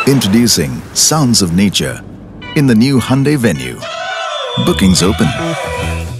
Introducing Sounds of Nature in the new Hyundai VENUE. Bookings open.